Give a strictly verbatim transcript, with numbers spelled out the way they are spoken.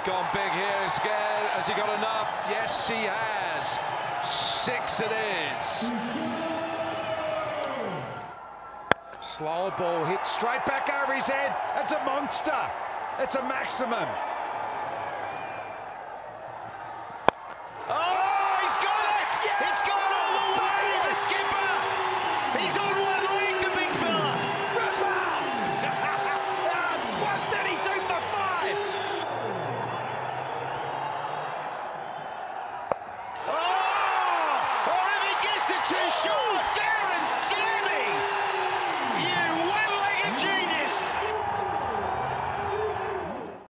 gone big here again. Has he got enough? Yes, he has. Six it is. Slow ball hit straight back over his head. It's a monster. It's a maximum.